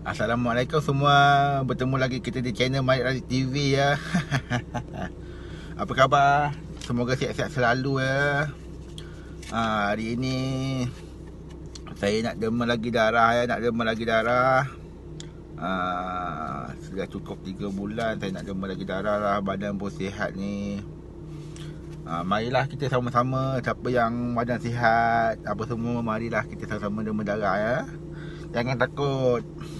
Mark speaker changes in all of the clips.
Speaker 1: Assalamualaikum semua. Bertemu lagi kita di channel Malik Razik TV ya. Apa khabar? Semoga sihat-sihat selalu ya. Hari ini saya nak derma lagi darah ya. Sudah cukup 3 bulan saya nak derma lagi darah lah. Badan pun sihat ni. Marilah kita sama-sama. Siapa yang badan sihat, apa semua, marilah kita sama-sama derma darah ya. Jangan takut.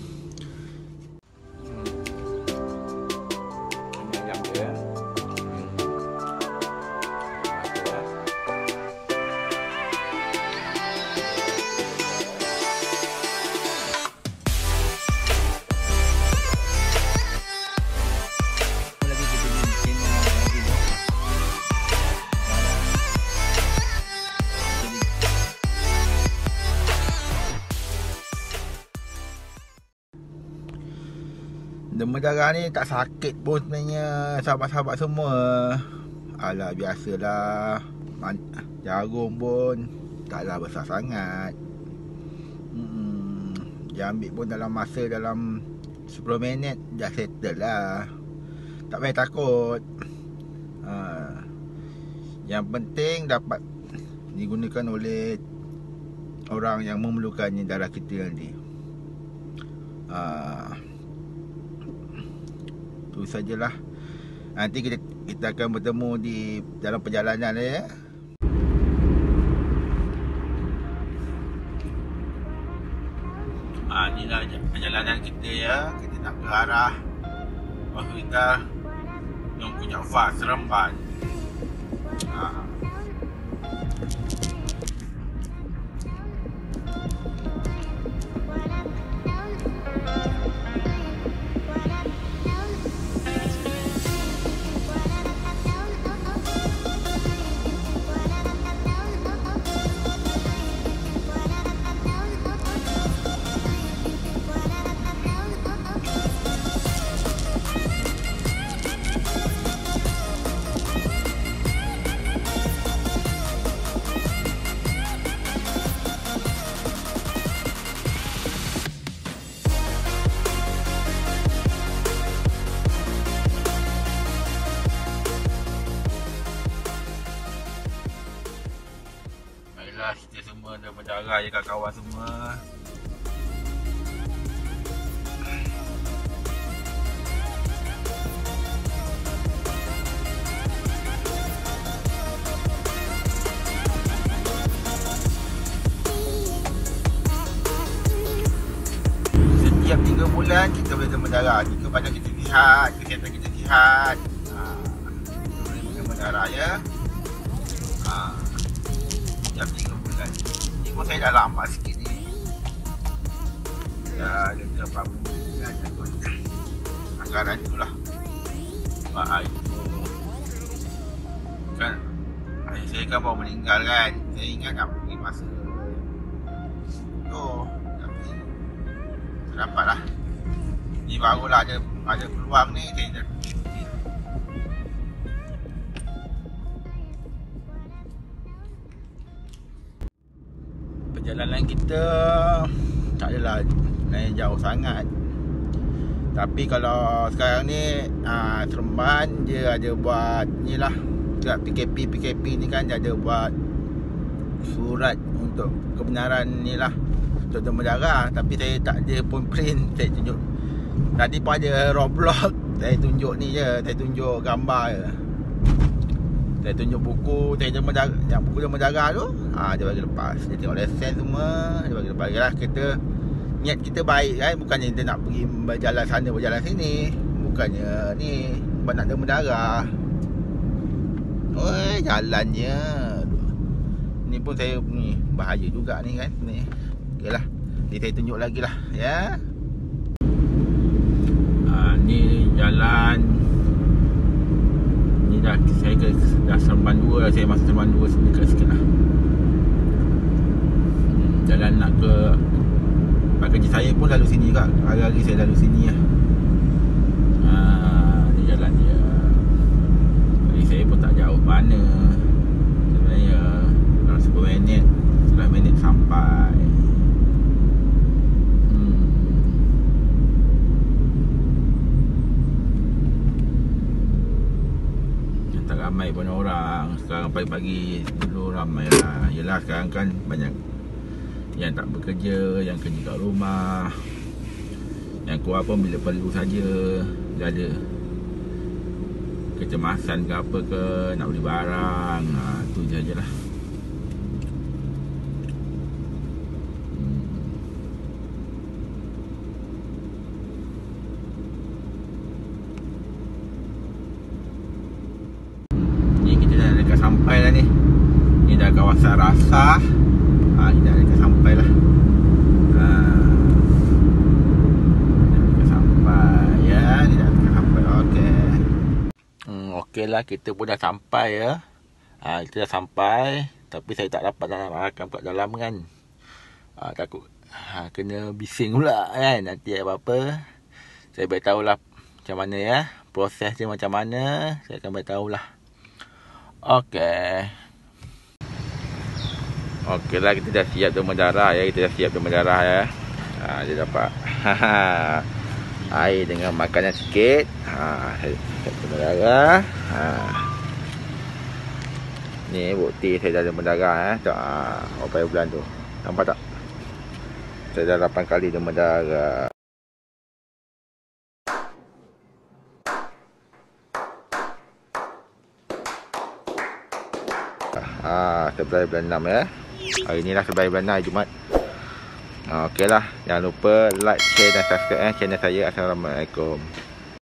Speaker 1: Demam darah ni tak sakit pun sebenarnya sahabat-sahabat semua. Alah, biasalah. Jarum pun taklah besar sangat. Dia ambil pun dalam 10 minit dah settle lah. Tak payah takut. Yang penting dapat digunakan oleh orang yang memerlukannya darah kita nanti. Itu sajalah. Nanti kita akan bertemu di dalam perjalanan ya. Inilah perjalanan kita ya. Kita nak ke arah hospital Tunku Jaafar, Seremban. Kita semua dah berdarah je kawan-kawan semua. Setiap 3 bulan kita boleh derma darah. Jika badan kita sihat, kesihatan kita sihat, kita boleh derma darah ya. Setiap 3 bulan. Ni pun saya dah lambat sikit ni. Dah ada berapa bulan kot. Anggaran tu lah. Sebab itu kan ayah saya kan baru meninggal kan. Saya ingat nak pergi masa tu, tapi tak dapat lah. Ni barulah ada peluang ni. Saya dah perjalanan kita tak adalah naik jauh sangat. Tapi kalau sekarang ni Seremban dia ada buat ni lah, dekat PKP ni kan dia ada buat surat untuk kebenaran ni lah, untuk derma darah. Tapi saya tak ada pun print. Saya tunjuk tadi pun ada roadblock. Saya tunjuk ni je, saya tunjuk gambar je. Saya tunjuk buku saya derma darah, yang buku derma darah tu, dia bagi lepas. Dia tengok lesen semua, dia bagi lepas. Yalah, kita niat kita baik kan, bukannya dia nak pergi berjalan sana berjalan sini, bukannya ni nak derma darah. Oi, jalannya ni pun saya ni bahaya juga ni kan ni. Okeylah, nanti saya tunjuk lagi lah ya. Ni jalan ni dah, saya dah Seremban 2 dah. Saya masuk Seremban 2 sikit lah. Jalan nak ke kerja saya pun lalu sini juga. Hari-hari saya lalu sini lah. Ni jalan dia. Jadi saya pun tak jauh mana sebenarnya. Dalam 10 minit, 11 minit sampai. ramai pun orang. Sekarang pagi-pagi dulu ramai lah. Yelah sekarang kan banyak yang tak bekerja, yang kerja kat rumah, yang keluar pun bila perlu saja. Dia ada kecemasan ke apa ke, nak beli barang, tu je lah. Ni kita dah dekat sampai lah ni. Ni dah kawasan Rasah. Ni dah dekat sampai lah. Okey lah, kita pun dah sampai ya. Kita dah sampai, tapi saya tak dapat nak makan kat dalam kan. Takut kena bising pula kan. Nanti apa-apa saya beritahu lah macam mana ya, proses dia macam mana, saya akan beritahu lah. Okey. Okey lah, kita dah siap demam darah ya. Dia dapat air dengan makanan sikit. Saya demam darah. Ni bukti saya dah demam darah berapa bulan tu. Nampak tak? Saya dah 8 kali demam darah. Sebelah bulan 6 ya. Hari ni lah sebelah bulan 6, hari Jumaat. Okey lah, jangan lupa like, share dan subscribe channel saya. Assalamualaikum.